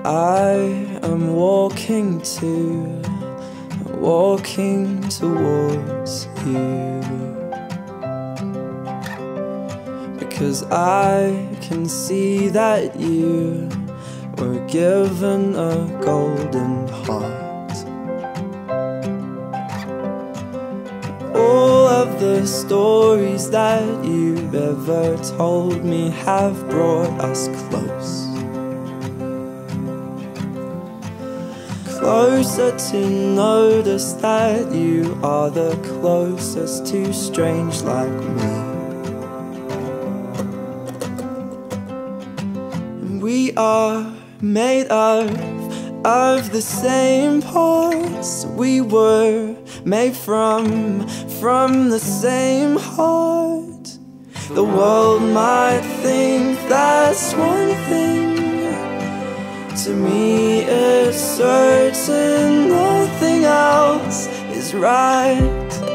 I am walking towards you, because I can see that you were given a golden heart. All of the stories that you've ever told me have brought us close, closer to notice that you are the closest to strange like me. And we are made of the same parts. We were made from the same heart. The world might think that's one thing, to me it's certain nothing else is right.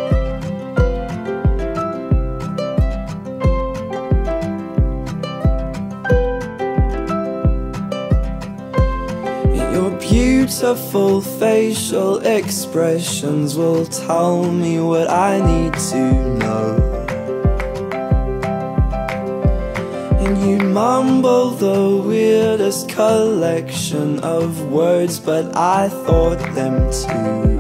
Your beautiful facial expressions will tell me what I need to know. And you mumble the weirdest collection of words, but I thought them too.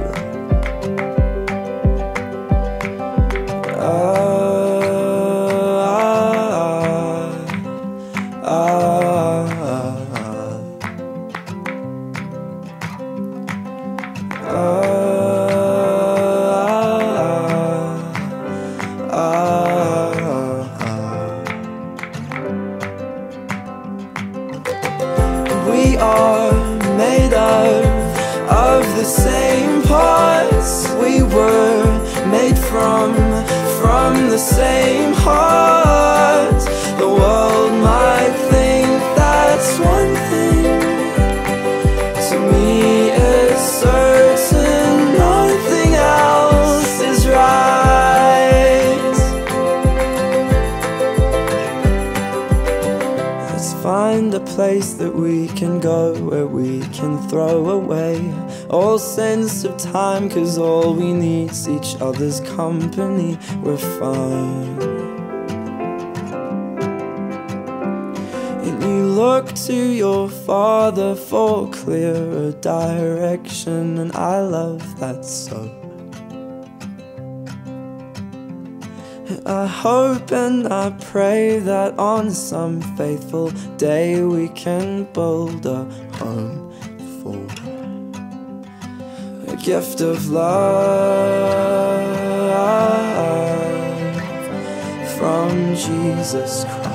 We are made of the same parts. We were made from the same heart. The world might think that's one thing, to me it's certain nothing else is right. Let's find a place that we can go, where we can throw away all sense of time, 'cause all we need's each other's company. We're fine. And you look to your Father for clearer direction, and I love that so. I hope and I pray that on some faithful day we can build a home for a gift of love from Jesus Christ.